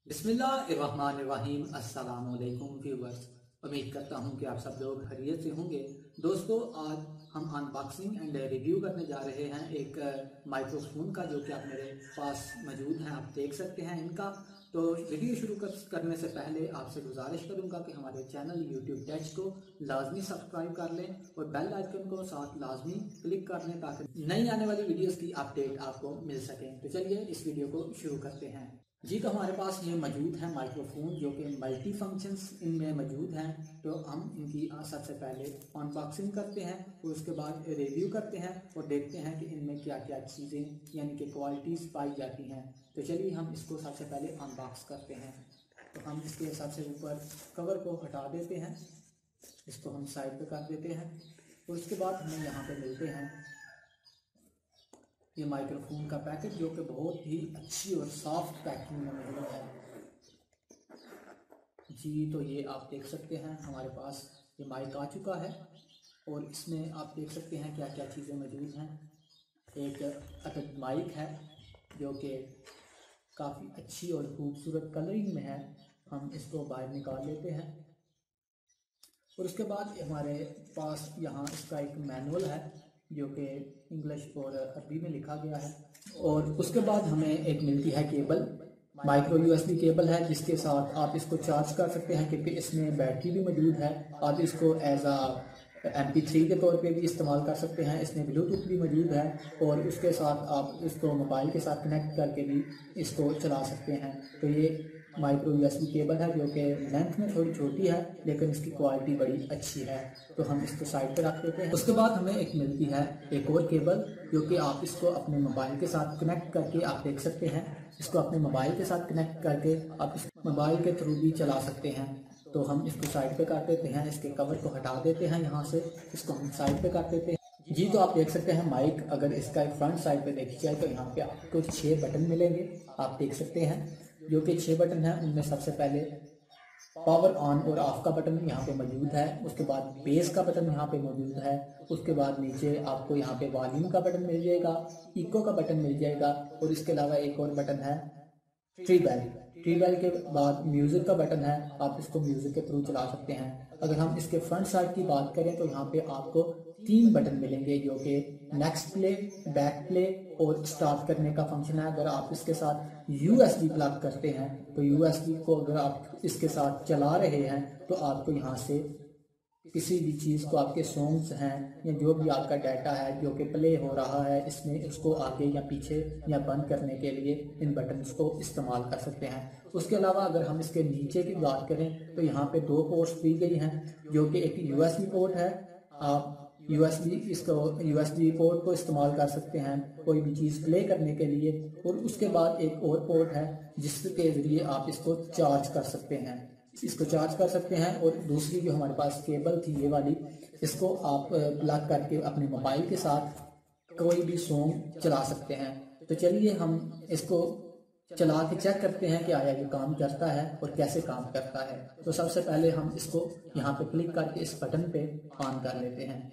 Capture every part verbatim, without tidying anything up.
बिस्मिल्लाहिर्रहमानिर्रहीम। अस्सलाम वालेकुम व्यूअर्स, उम्मीद करता हूँ कि आप सब लोग खैरियत से होंगे। दोस्तों, आज हम अनबॉक्सिंग एंड रिव्यू करने जा रहे हैं एक माइक्रोफोन का, जो कि आप मेरे पास मौजूद हैं, आप देख सकते हैं इनका। तो वीडियो शुरू कर, करने से पहले आपसे गुजारिश करूंगा कि हमारे चैनल यूट्यूब टेच को लाजमी सब्सक्राइब कर लें और बेल आइकन को साथ लाजमी क्लिक कर लें ताकि नई आने वाली वीडियोस की अपडेट आपको मिल सके। तो चलिए इस वीडियो को शुरू करते हैं। जी, तो हमारे पास ये मौजूद है माइक्रोफोन, जो कि मल्टी फंक्शंस इनमें मौजूद हैं। तो हम इनकी सबसे पहले अनबॉक्सिंग करते हैं और उसके बाद रिव्यू करते हैं और देखते हैं कि इनमें क्या क्या चीज़ें यानी कि क्वालिटीज़ पाई जाती हैं। तो चलिए हम इसको सबसे पहले अनबॉक्स करते हैं। तो हम इसके सबसे ऊपर कवर को हटा देते हैं, इसको हम साइड पे कर देते हैं और उसके बाद हमें यहाँ पे मिलते हैं ये माइक्रोफोन का पैकेट, जो कि बहुत ही अच्छी और सॉफ्ट पैकिंग में मौजूद है। जी, तो ये आप देख सकते हैं हमारे पास ये माइक आ चुका है और इसमें आप देख सकते हैं क्या क्या चीज़ें मौजूद हैं। एक अटैच माइक है जो कि काफ़ी अच्छी और खूबसूरत कलरिंग में है। हम इसको बाहर निकाल लेते हैं और उसके बाद हमारे पास यहाँ इसका एक मैनुअल है जो कि इंग्लिश और अरबी में लिखा गया है। और उसके बाद हमें एक मिलती है केबल, माइक्रो यूएसबी केबल है, जिसके साथ आप इसको चार्ज कर सकते हैं क्योंकि इसमें बैटरी भी मौजूद है। आप इसको as a M P three के तौर पे भी इस्तेमाल कर सकते हैं। इसमें ब्लूटूथ भी मौजूद है और उसके साथ आप इसको मोबाइल के साथ कनेक्ट करके भी इसको चला सकते हैं। तो ये माइक्रो यूएसबी केबल है जो कि लेंथ में थोड़ी छोटी है लेकिन इसकी क्वालिटी बड़ी अच्छी है। तो हम इसको साइड पे रख देते हैं। उसके बाद हमें एक मिलती है एक और केबल, जो कि आप इसको अपने मोबाइल के साथ कनेक्ट करके आप देख सकते हैं। इसको अपने मोबाइल के साथ कनेक्ट करके आप इस मोबाइल के थ्रू भी चला सकते हैं। तो हम इसको साइड पे कर देते हैं, इसके कवर को हटा देते हैं यहाँ से, इसको हम साइड पे कर देते हैं। जी, तो आप देख सकते हैं माइक, अगर इसका एक फ्रंट साइड पे देखी जाए तो यहाँ पे आपको छः बटन मिलेंगे, आप देख सकते हैं, जो कि छः बटन हैं। उनमें सबसे पहले पावर ऑन और ऑफ का बटन यहाँ पे मौजूद है। उसके बाद बेस का बटन यहाँ पे मौजूद है। उसके बाद नीचे आपको यहाँ पे वॉल्यूम का बटन मिल जाएगा, इको का बटन मिल जाएगा और इसके अलावा एक और बटन है ट्री बेल। ट्री बेल के बाद म्यूजिक का बटन है, आप इसको म्यूजिक के थ्रू चला सकते हैं। अगर हम इसके फ्रंट साइड की बात करें तो यहाँ पे आपको तीन बटन मिलेंगे, जो कि नेक्स्ट प्ले, बैक प्ले और स्टार्ट करने का फंक्शन है। अगर आप इसके साथ यूएसबी प्लग करते हैं तो यूएसबी को अगर आप इसके साथ चला रहे हैं तो आपको यहाँ से किसी भी चीज़ को, आपके सॉन्ग्स हैं या जो भी आपका डाटा है जो कि प्ले हो रहा है, इसमें उसको आगे या पीछे या बंद करने के लिए इन बटन्स को इस्तेमाल कर सकते हैं। उसके अलावा अगर हम इसके नीचे की बात करें तो यहाँ पे दो पोर्ट्स दी गई हैं, जो कि एक यूएसबी पोर्ट है। आप यूएसबी इसको यूएसबी पोर्ट को इस्तेमाल कर सकते हैं कोई भी चीज़ प्ले करने के लिए। और उसके बाद एक और पोर्ट है जिसके ज़रिए आप इसको चार्ज कर सकते हैं, इसको चार्ज कर सकते हैं। और दूसरी जो हमारे पास केबल थी ये वाली, इसको आप प्लग करके अपने मोबाइल के साथ कोई भी सॉन्ग चला सकते हैं। तो चलिए हम इसको चला के चेक करते हैं कि आया ये काम करता है और कैसे काम करता है। तो सबसे पहले हम इसको यहाँ पे क्लिक करके इस बटन पे ऑन कर लेते हैं।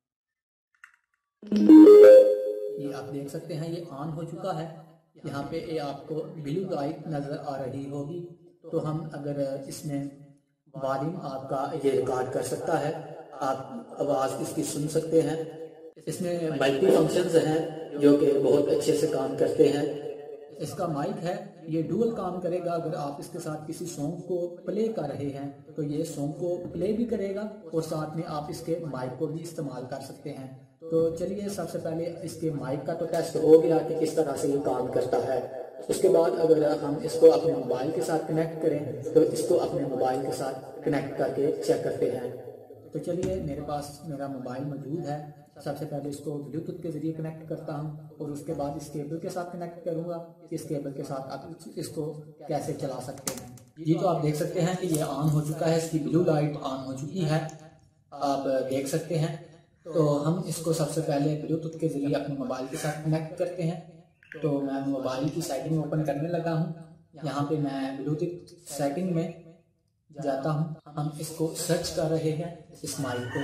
ये आप देख सकते हैं ये ऑन हो चुका है। यहाँ पे ये आपको ब्लू लाइट नज़र आ रही होगी। तो हम अगर इसमें वॉल्यूम आपका ये रिकॉर्ड कर सकता है, आप आवाज़ इसकी सुन सकते हैं। इसमें मल्टी फंक्शंस हैं जो कि बहुत अच्छे से काम करते हैं। इसका माइक है, ये डुअल काम करेगा। अगर आप इसके साथ किसी सॉन्ग को प्ले कर रहे हैं तो ये सॉन्ग को प्ले भी करेगा और साथ में आप इसके माइक को भी इस्तेमाल कर सकते हैं। तो चलिए सबसे पहले इसके माइक का तो टेस्ट हो गया कि किस तरह से ये काम करता है। उसके बाद अगर हम इसको अपने मोबाइल के साथ कनेक्ट करें तो इसको अपने मोबाइल के साथ कनेक्ट करके चेक करते हैं। तो चलिए मेरे पास मेरा मोबाइल मौजूद है। सबसे पहले इसको ब्लूटूथ के ज़रिए कनेक्ट करता हूं और उसके बाद इस केबल के साथ कनेक्ट करूंगा। इस केबल के साथ आप इसको कैसे चला सकते हैं। जी, तो आप देख सकते हैं कि ये ऑन हो चुका है, इसकी ब्लू लाइट ऑन हो चुकी है, आप देख सकते हैं। तो हम इसको सबसे पहले ब्लूटूथ के ज़रिए अपने मोबाइल के साथ कनेक्ट करते हैं। तो मैं मोबाइल की सेटिंग ओपन करने लगा हूँ। यहाँ पे मैं ब्लूटूथ सेटिंग में जाता हूँ। हम इसको सर्च कर रहे हैं इस माइक को।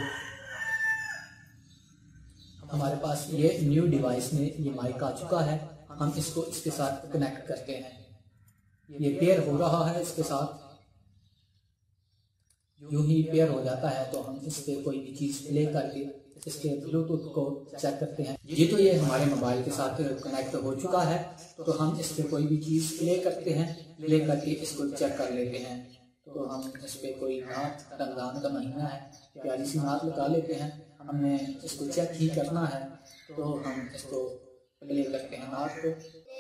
हमारे पास ये न्यू डिवाइस में ये माइक आ चुका है। हम इसको इसके साथ कनेक्ट करते हैं। ये पेयर हो रहा है इसके साथ। यूं ही पेयर हो जाता है तो हम इस पर कोई भी चीज़ प्ले करके इसके ब्लूटूथ को चेक करते हैं। ये तो ये हमारे मोबाइल के साथ कनेक्ट हो चुका है, तो हम इस पर कोई भी चीज़ प्ले करते हैं, प्ले करके इसको चेक कर लेते हैं। तो हम इस पर कोई नात, रमज़ान का महीना है, प्यारी सी नात लगा लेते हैं। हमने इसको चेक ही करना है तो हम इसको प्ले करते हैं नात को।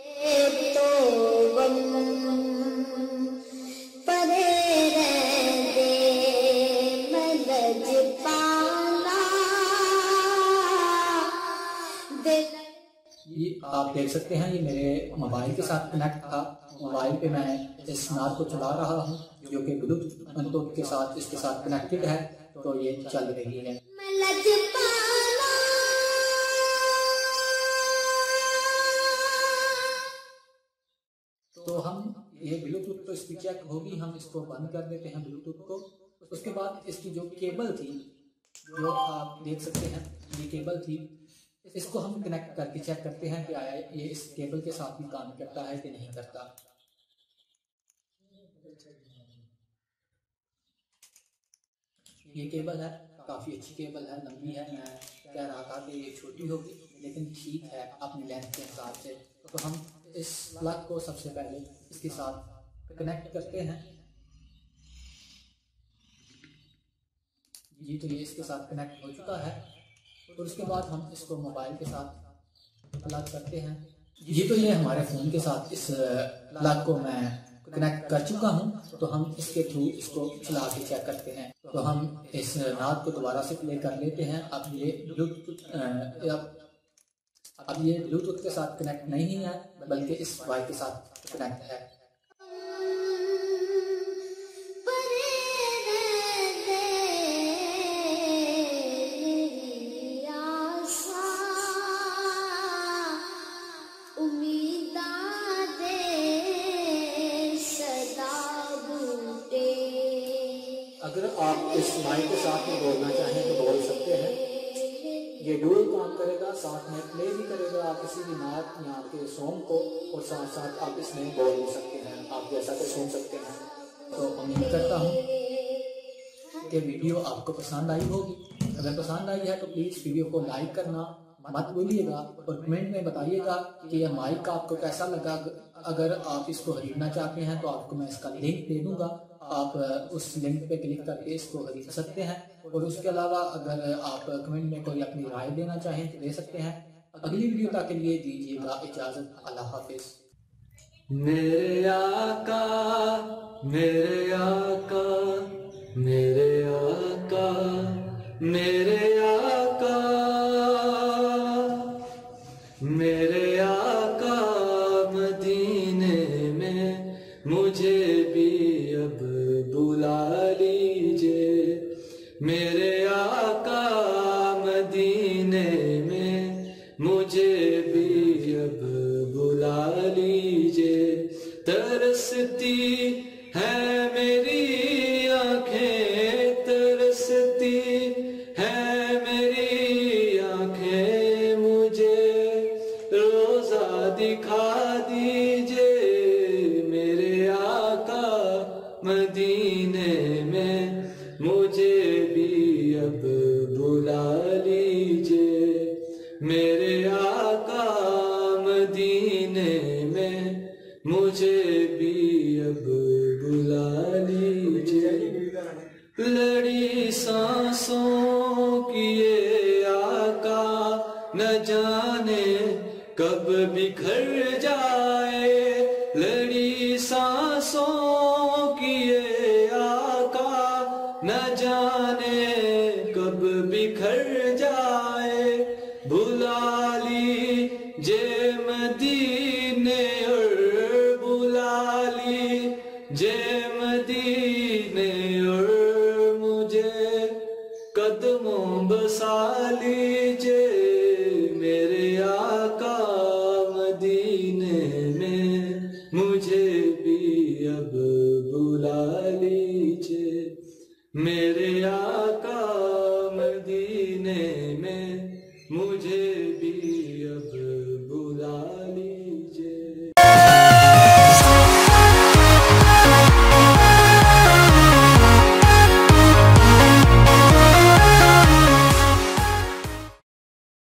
ये आप देख सकते हैं ये मेरे मोबाइल के साथ कनेक्ट था। मोबाइल पे मैं इस नात को चला रहा हूँ जो कि ब्लूटूथ के साथ इसके साथ कनेक्टेड है, तो ये चल रही है। तो हम ये ब्लूटूथ तो इसकी चेक होगी, हम इसको बंद कर देते हैं ब्लूटूथ को। उसके बाद इसकी जो केबल थी, जो आप देख सकते हैं ये केबल थी, इसको हम कनेक्ट करके चेक करते हैं कि आया ये इस केबल के साथ भी काम करता है कि नहीं करता। ये केबल है, काफ़ी अच्छी केबल है, लंबी है। मैं कह रहा था कि ये छोटी होगी, लेकिन ठीक है अपनी लेंथ के हिसाब से। तो हम इस प्लग को सबसे पहले इसके साथ कनेक्ट करते हैं। जी तो ये इसके साथ कनेक्ट हो चुका है। और उसके बाद हम इसको मोबाइल के साथ प्लग करते हैं। ये तो ये हमारे फ़ोन के साथ इस प्लग को मैं कनेक्ट कर चुका हूँ, तो हम इसके थ्रू इसको चला के चेक करते हैं। तो हम इस नाद को दोबारा से प्ले कर लेते हैं। अब ये ब्लूटूथ अब अब ये ब्लूटूथ के साथ कनेक्ट नहीं है, बल्कि इस वाई के साथ कनेक्ट है। अगर आप इस माइक के साथ में बोलना चाहें तो बोल सकते हैं। ये डुअल काम करेगा, साथ में प्ले भी करेगा आप किसी भी नात या आपके सॉन्ग को, और साथ साथ आप इसमें बोल भी सकते हैं, आप जैसा कि सुन सकते हैं। तो उम्मीद करता हूँ कि वीडियो आपको पसंद आई होगी। अगर पसंद आई है तो प्लीज़ वीडियो को लाइक करना मत भूलिएगा, और कमेंट में बताइएगा कि यह माइक आपको कैसा लगा। अगर आप इसको खरीदना चाहते हैं तो आपको मैं इसका लिंक दे दूँगा, आप उस लिंक पे क्लिक करके इसको खरीद सकते हैं। और उसके अलावा अगर आप कमेंट में कोई अपनी राय देना चाहें तो दे सकते हैं। अगली वीडियो तक के लिए दीजिएगा इजाज़त। अल्लाह हाफिज़। मेरे आका मेरे आका मेरे आका मेरे आका मेरे आका मदीने में मुझे भी अब बुला लीजिए। मेरे आका मदीने में मुझे भी अब बुला लीजिए। तरसती है मेरी आंखें, तरसती है मेरी आंखें, मुझे रोजा दिखा दीजिए। मेरे आका मदीने में मुझे भी अब बुला लीजिए। मेरे आका मदीने में मुझे भी अब बुला लीजिए। लड़ी सांसों की ये आका न जाने कब बिखर जाए। लड़ी सांसों की ये आका न जाने कब बिखर जाए। बुला लीजिए मदीने और बुला लीजिए मदीने और मुझे कदमों बसा लीजिए। मेरे आका मदीने में मुझे भी अब बुला लीजिए।